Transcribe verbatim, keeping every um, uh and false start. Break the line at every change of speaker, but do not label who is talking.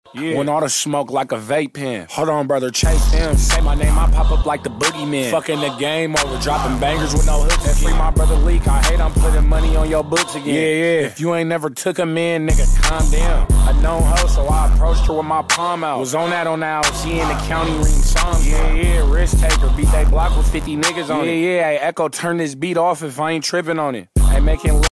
Yeah. When all the smoke like a vape pen. Hold on, brother, chase him. Say my name, I pop up like the boogeyman. Fucking the game over, dropping bangers with no hooks. And free my brother Leak. I hate I'm putting money on your books again. Yeah, yeah. If you ain't never took him in, nigga, calm down. I known her, so I approached her with my palm out. Was on that on that, she in the county ring song. Yeah, yeah, risk taker. Beat they block with fifty niggas on yeah, it. Yeah, yeah. Hey, Echo, turn this beat off if I ain't tripping on it. Hey, making